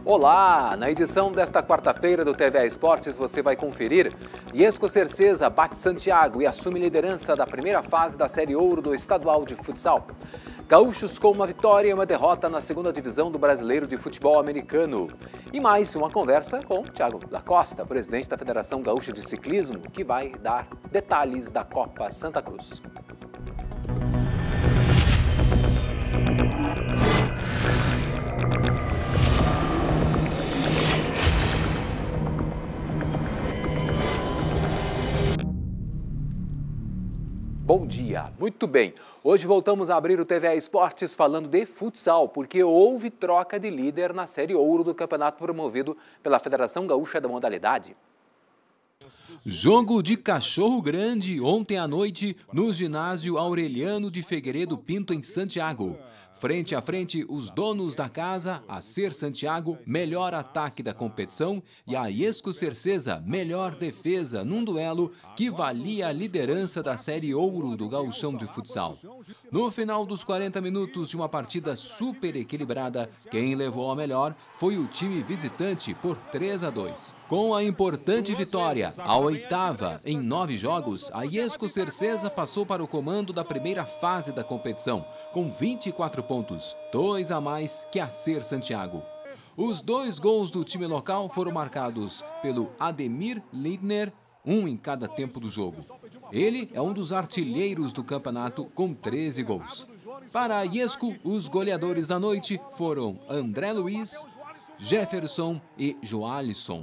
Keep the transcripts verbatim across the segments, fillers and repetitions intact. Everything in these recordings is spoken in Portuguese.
Olá! Na edição desta quarta-feira do T V A Esportes você vai conferir: Iesco Cercesa bate Santiago e assume liderança da primeira fase da Série Ouro do Estadual de Futsal. Gaúchos com uma vitória e uma derrota na segunda divisão do Brasileiro de Futebol Americano. E mais uma conversa com Thiago da Costa, presidente da Federação Gaúcha de Ciclismo, que vai dar detalhes da Copa Santa Cruz. Bom dia, muito bem. Hoje voltamos a abrir o T V A Esportes falando de futsal, porque houve troca de líder na Série Ouro do campeonato promovido pela Federação Gaúcha da modalidade. Jogo de cachorro grande ontem à noite no ginásio Aureliano de Figueiredo Pinto, em Santiago. Frente a frente, os donos da casa, a Ser Santiago, melhor ataque da competição, e a Iesco Cercesa, melhor defesa, num duelo que valia a liderança da Série Ouro do Gauchão de Futsal. No final dos quarenta minutos de uma partida super equilibrada, quem levou a melhor foi o time visitante por três a dois. Com a importante vitória, a oitava em nove jogos, a Iesco Cercesa passou para o comando da primeira fase da competição, com vinte e quatro pontos, dois a mais que a Ser Santiago. Os dois gols do time local foram marcados pelo Ademir Lindner, um em cada tempo do jogo. Ele é um dos artilheiros do campeonato com treze gols. Para a Iesco, os goleadores da noite foram André Luiz, Jefferson e Joalisson.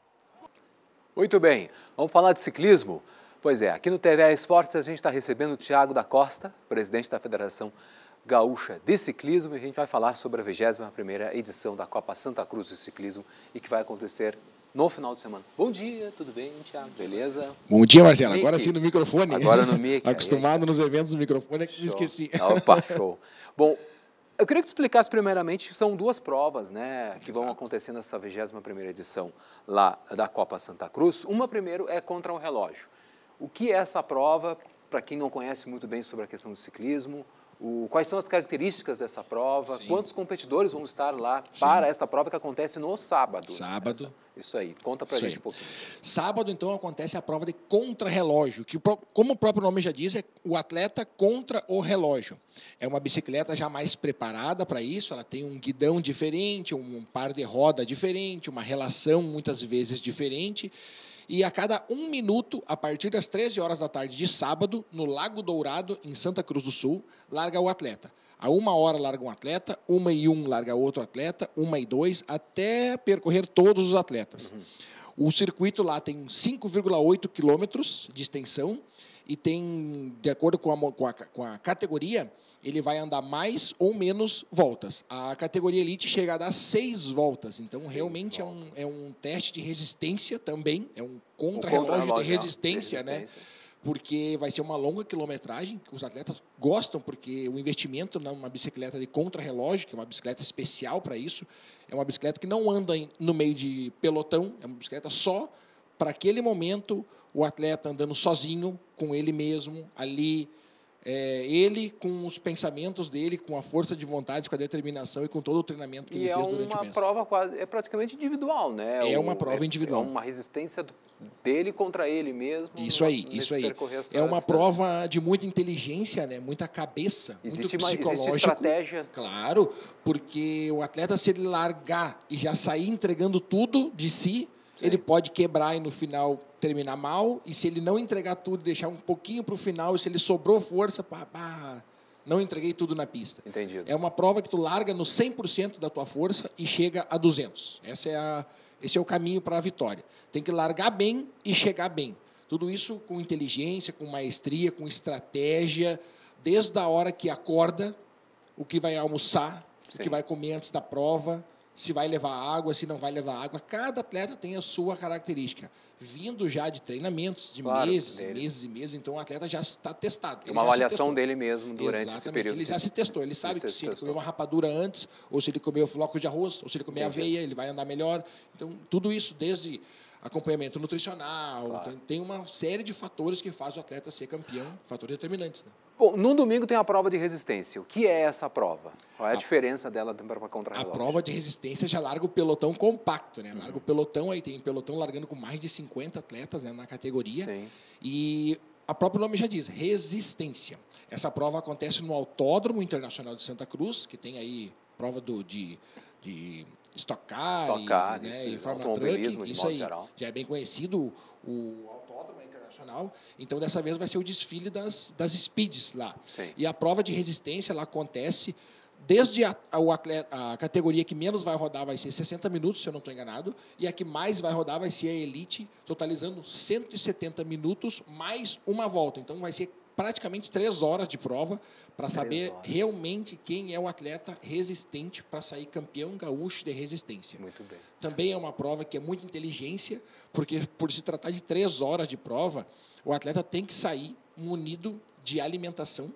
Muito bem, vamos falar de ciclismo? Pois é, aqui no T V A Esportes a gente está recebendo o Thiago da Costa, presidente da Federação Gaúcha de Ciclismo, e a gente vai falar sobre a vigésima primeira edição da Copa Santa Cruz de Ciclismo e que vai acontecer no final de semana. Bom dia, tudo bem, Thiago? Beleza? Bom dia, Marcelo. Mickey. Agora sim no microfone. Agora no mic. Acostumado nos eventos do microfone, é que me esqueci. Opa, show. Bom, eu queria que tu explicasse primeiramente, são duas provas, né, que Exato. vão acontecer nessa vigésima primeira edição lá da Copa Santa Cruz. Uma primeiro é contra o relógio. O que é essa prova, para quem não conhece muito bem sobre a questão do ciclismo? O, quais são as características dessa prova? Sim. Quantos competidores vão estar lá Sim. para esta prova que acontece no sábado? Sábado. Essa, isso aí, conta pra isso gente aí. um pouquinho. Sábado, então, acontece a prova de contrarrelógio, que, como o próprio nome já diz, é o atleta contra o relógio. É uma bicicleta já mais preparada para isso, ela tem um guidão diferente, um par de roda diferente, uma relação muitas vezes diferente. E a cada um minuto, a partir das treze horas da tarde de sábado, no Lago Dourado, em Santa Cruz do Sul, larga o atleta. A uma hora larga um atleta, uma e um larga outro atleta, uma e dois, até percorrer todos os atletas. Uhum. O circuito lá tem cinco vírgula oito quilômetros de extensão e tem, de acordo com a, com, a, com a categoria, ele vai andar mais ou menos voltas. A categoria Elite chega a dar seis voltas. Então, Sim, realmente volta. é, um, é um teste de resistência também. É um contra-relógio contra de resistência, né? resistência, porque vai ser uma longa quilometragem, que os atletas gostam, porque o investimento numa bicicleta de contra-relógio, que é uma bicicleta especial para isso, é uma bicicleta que não anda no meio de pelotão, é uma bicicleta só para aquele momento, o atleta andando sozinho, com ele mesmo, ali, É, ele com os pensamentos dele, com a força de vontade, com a determinação e com todo o treinamento que e ele é fez durante o mês. E é uma prova quase, é praticamente individual, né? É uma prova individual. É uma resistência dele contra ele mesmo. Isso aí, isso aí. É uma prova de muita inteligência, né? Muita cabeça, existe muito uma, psicológico. Existe estratégia. Claro, porque o atleta, se ele largar e já sair entregando tudo de si, Sim. ele pode quebrar e no final terminar mal, e se ele não entregar tudo, deixar um pouquinho para o final, e se ele sobrou força, pá, pá, não entreguei tudo na pista. Entendido. É uma prova que tu larga no cem por cento da tua força e chega a duzentos. Essa é a, esse é o caminho para a vitória. Tem que largar bem e chegar bem. Tudo isso com inteligência, com maestria, com estratégia, desde a hora que acorda, o que vai almoçar, Sim. o que vai comer antes da prova, se vai levar água, se não vai levar água. Cada atleta tem a sua característica. Vindo já de treinamentos, de claro, meses, dele. meses e meses, então o atleta já está testado. Ele uma avaliação dele mesmo durante Exatamente. esse período. Ele já se testou, ele sabe que se ele comer uma rapadura antes, ou se ele comer o floco de arroz, ou se ele comer Entendi. aveia, ele vai andar melhor. Então, tudo isso desde acompanhamento nutricional, Claro. tem, tem uma série de fatores que faz o atleta ser campeão, fatores determinantes. Né? Bom, no domingo tem a prova de resistência. O que é essa prova? Qual é a, a diferença dela para A contra-relógio? prova de resistência já larga o pelotão compacto, né? Larga o pelotão, aí tem pelotão largando com mais de cinquenta atletas, né, na categoria. Sim. E a próprio nome já diz, resistência. Essa prova acontece no Autódromo Internacional de Santa Cruz, que tem aí prova do, de, de Stock Car, Stock Car, e, né, isso, e Fórmula automobilismo, Truck. de Isso modo aí, geral. já é bem conhecido o Autódromo Internacional. Então, dessa vez, vai ser o desfile das, das speeds lá. Sim. E a prova de resistência ela acontece desde a, a, o atleta, a categoria que menos vai rodar vai ser sessenta minutos, se eu não estou enganado, e a que mais vai rodar vai ser a Elite, totalizando cento e setenta minutos mais uma volta. Então, vai ser praticamente três horas de prova para saber horas. realmente quem é o atleta resistente para sair campeão gaúcho de resistência. Muito bem. Também é uma prova que é muita inteligência, porque por se tratar de três horas de prova, o atleta tem que sair munido de alimentação.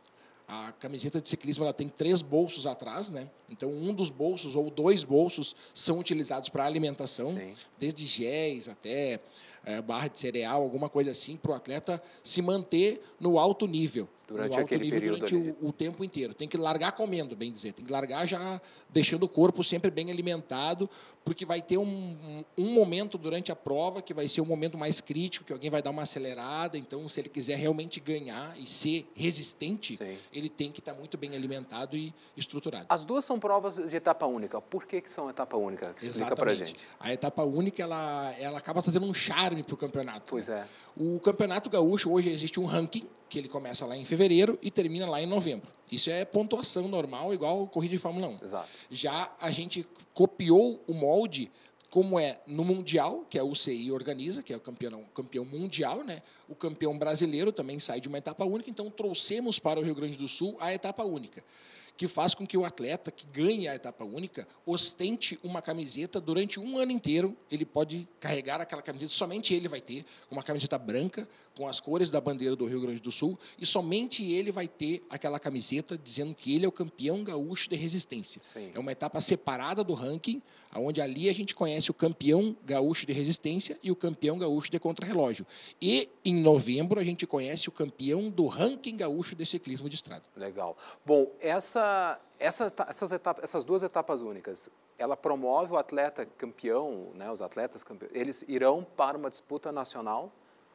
A camiseta de ciclismo ela tem três bolsos atrás, né? Então, um dos bolsos ou dois bolsos são utilizados para alimentação, Sim. desde géis até é, barra de cereal, alguma coisa assim, para o atleta se manter no alto nível. Durante no alto aquele nível período durante ali. o, o tempo inteiro. Tem que largar comendo, bem dizer. Tem que largar já deixando o corpo sempre bem alimentado, porque vai ter um, um, um momento durante a prova que vai ser um momento mais crítico, que alguém vai dar uma acelerada. Então, se ele quiser realmente ganhar e ser resistente, Sim. ele tem que estar muito bem alimentado e estruturado. As duas são provas de etapa única. Por que, que são etapa única? Explica para a gente. A etapa única ela, ela acaba trazendo um charme para o campeonato. Pois é. O Campeonato Gaúcho, hoje existe um ranking, que ele começa lá em fevereiro e termina lá em novembro. Isso é pontuação normal, igual corrida de Fórmula um. Exato. Já a gente copiou o molde, como é no Mundial, que a U C I organiza, que é o campeão, campeão mundial, né? O campeão brasileiro também sai de uma etapa única, então trouxemos para o Rio Grande do Sul a etapa única, que faz com que o atleta que ganhe a etapa única ostente uma camiseta durante um ano inteiro. Ele pode carregar aquela camiseta, somente ele vai ter, uma camiseta branca, com as cores da bandeira do Rio Grande do Sul, e somente ele vai ter aquela camiseta dizendo que ele é o campeão gaúcho de resistência. Sim. É uma etapa separada do ranking, onde ali a gente conhece o campeão gaúcho de resistência e o campeão gaúcho de contrarrelógio. E, em novembro, a gente conhece o campeão do ranking gaúcho de ciclismo de estrada. Legal. Bom, essa, essa, essas, etapas, essas duas etapas únicas, ela promove o atleta campeão, né, os atletas campeões, eles irão para uma disputa nacional?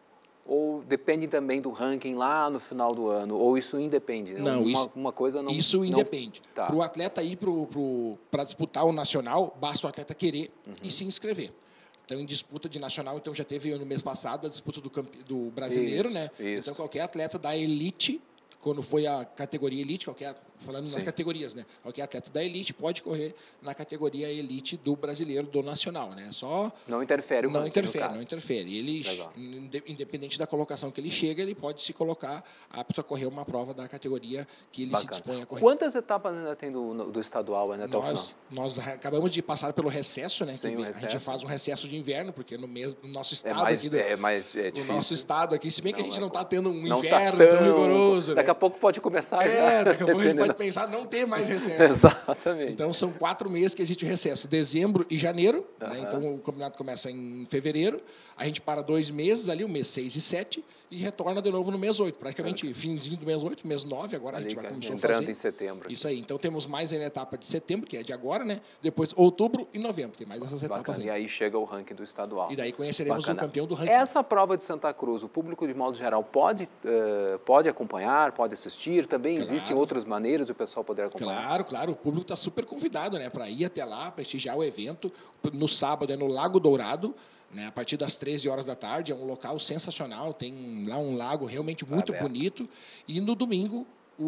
Ou depende também do ranking lá no final do ano? Ou isso independe? Não, uma, isso, uma coisa não... isso independe. Tá. Para o atleta ir para disputar o nacional, basta o atleta querer uhum. e se inscrever. Então, em disputa de nacional, então já teve no mês passado a disputa do, do brasileiro, isso, né? Isso. Então, qualquer atleta da elite, quando foi a categoria elite, qualquer, falando Sim. nas categorias, né? Qualquer atleta da elite pode correr na categoria elite do brasileiro, do nacional, né? Só não interfere o Não ranking, interfere, no caso. não interfere. Ele, Legal. independente da colocação que ele chega, ele pode se colocar apto a correr uma prova da categoria que ele Bacana. se dispõe a correr. Quantas etapas ainda tem do, do estadual ainda até o final? Nós, nós acabamos de passar pelo recesso, né? Sim, que o a recesso. gente faz um recesso de inverno, porque no mês do nosso É estado mais, aqui, do, é mais é do difícil. nosso estado aqui, se bem que Não, a gente é não está co- tendo um não inverno tá tão rigoroso, Daqui né? a pouco pode começar É, já. daqui a pouco a gente pode dependendo. pensar não ter mais recesso. Exatamente. Então, são quatro meses que existe o recesso. Dezembro e janeiro. Uhum. Né? Então, o campeonato começa em fevereiro. A gente para dois meses ali, o mês seis e sete, e retorna de novo no mês oito. Praticamente Uhum. finzinho do mês oito, mês nove, agora Ali, a gente vai começar a entrando fazer. em setembro. Isso aí. Então, temos mais a etapa de setembro, que é de agora, né? Depois, outubro e novembro. Tem mais essas etapas Bacana. aí. E aí chega o ranking do estadual. E daí conheceremos Bacana. o campeão do ranking. Essa prova de Santa Cruz, o público de modo geral pode, uh, pode acompanhar, pode assistir? Também Claro. existem outras maneiras de o pessoal poder acompanhar? Claro, claro. O público está super convidado, né, para ir até lá, prestigiar o evento. No sábado é no Lago Dourado, né, a partir das treze horas da tarde. É um local sensacional, tem lá um lago realmente muito aberto. bonito. E no domingo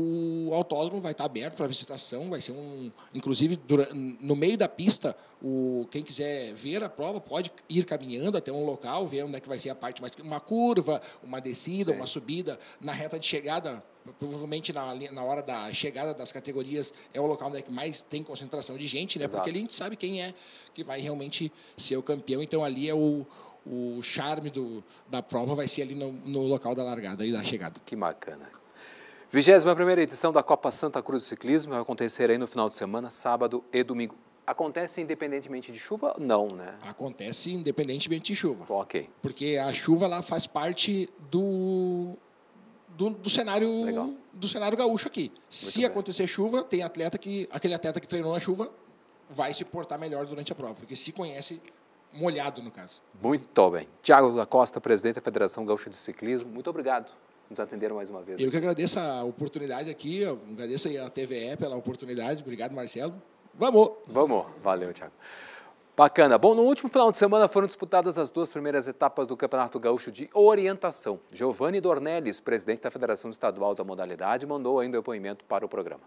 o autódromo vai estar aberto para visitação, vai ser um, inclusive dura, no meio da pista, o quem quiser ver a prova pode ir caminhando até um local, ver onde é que vai ser a parte mais uma curva, uma descida, Sim. uma subida na reta de chegada. Provavelmente na, na hora da chegada das categorias é o local onde é que mais tem concentração de gente, né? Exato. Porque ali a gente sabe quem é que vai realmente ser o campeão. Então ali é o, o charme do, da prova, vai ser ali no, no local da largada e da chegada. Que bacana. vigésima primeira edição da Copa Santa Cruz de Ciclismo vai acontecer aí no final de semana, sábado e domingo. acontece independentemente de chuva? Não, né? Acontece independentemente de chuva. Ok. Porque a chuva lá faz parte do, do, do, cenário, Legal. do cenário gaúcho aqui. Muito Se bem. acontecer chuva, tem atleta que, aquele atleta que treinou na chuva vai se portar melhor durante a prova, porque se conhece molhado, no caso. Muito bem. Tiago da Costa, presidente da Federação Gaúcha de Ciclismo, muito obrigado por nos atenderam mais uma vez. Eu que agradeço a oportunidade aqui, eu agradeço aí a T V E pela oportunidade. Obrigado, Marcelo. Vamos! Vamos. Valeu, Tiago. Bacana. Bom, no último final de semana foram disputadas as duas primeiras etapas do Campeonato Gaúcho de Orientação. Giovanni Dornelles, presidente da Federação Estadual da modalidade, mandou ainda o depoimento para o programa.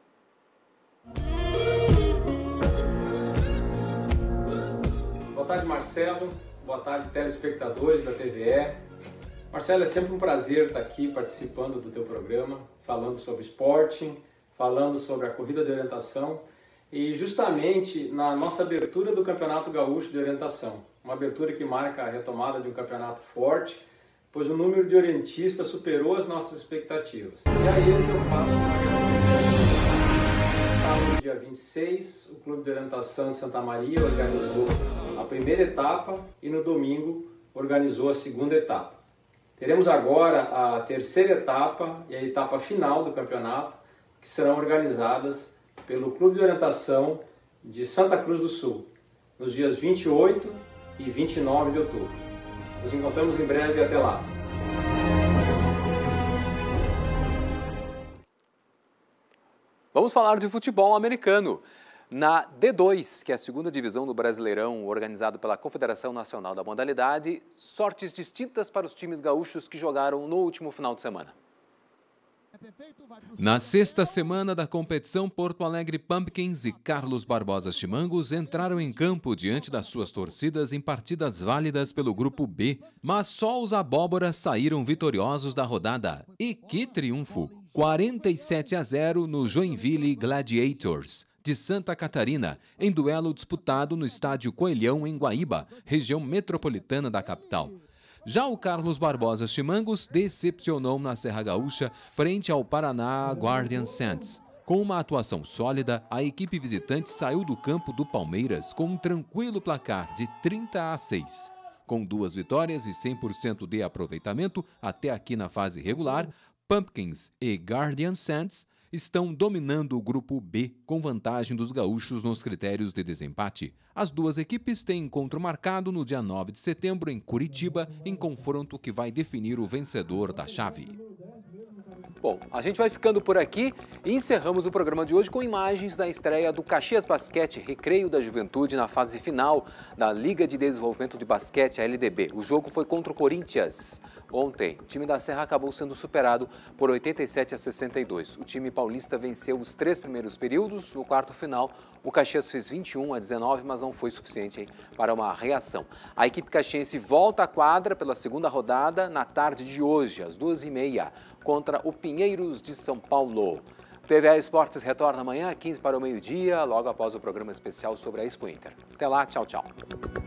Boa tarde, Marcelo. Boa tarde, telespectadores da T V E. Marcelo, é sempre um prazer estar aqui participando do teu programa, falando sobre esporte, falando sobre a corrida de orientação e justamente na nossa abertura do Campeonato Gaúcho de Orientação. Uma abertura que marca a retomada de um campeonato forte, pois o número de orientistas superou as nossas expectativas. E a eles eu faço um agradecimento. Sábado, dia vinte e seis, o Clube de Orientação de Santa Maria organizou a primeira etapa e no domingo organizou a segunda etapa. Teremos agora a terceira etapa e a etapa final do campeonato, que serão organizadas pelo Clube de Orientação de Santa Cruz do Sul, nos dias vinte e oito e vinte e nove de outubro. Nos encontramos em breve e até lá. Vamos falar de futebol americano. Na D dois, que é a segunda divisão do Brasileirão, organizado pela Confederação Nacional da Modalidade, sortes distintas para os times gaúchos que jogaram no último final de semana. Na sexta semana da competição, Porto Alegre Pumpkins e Carlos Barbosa Chimangos entraram em campo diante das suas torcidas em partidas válidas pelo Grupo B, mas só os abóboras saíram vitoriosos da rodada. E que triunfo! quarenta e sete a zero no Joinville Gladiators de Santa Catarina, em duelo disputado no estádio Coelhão, em Guaíba, região metropolitana da capital. Já o Carlos Barbosa Chimangos decepcionou na Serra Gaúcha frente ao Paraná Guardian Saints. Com uma atuação sólida, a equipe visitante saiu do campo do Palmeiras com um tranquilo placar de trinta a seis. Com duas vitórias e cem por cento de aproveitamento até aqui na fase regular, Pumpkins e Guardian Saints estão dominando o Grupo B com vantagem dos gaúchos nos critérios de desempate. As duas equipes têm encontro marcado no dia nove de setembro em Curitiba, em confronto que vai definir o vencedor da chave. Bom, a gente vai ficando por aqui e encerramos o programa de hoje com imagens da estreia do Caxias Basquete Recreio da Juventude na fase final da Liga de Desenvolvimento de Basquete, a L D B. O jogo foi contra o Corinthians. Ontem, o time da Serra acabou sendo superado por oitenta e sete a sessenta e dois. O time paulista venceu os três primeiros períodos. No quarto final, o Caxias fez vinte e um a dezenove, mas não foi suficiente hein, para uma reação. A equipe caxiense volta à quadra pela segunda rodada na tarde de hoje, às duas e meia, contra o Pinheiros de São Paulo. O T V A Esportes retorna amanhã, quinze para o meio-dia, logo após o programa especial sobre a Expo Inter. Até lá, tchau, tchau.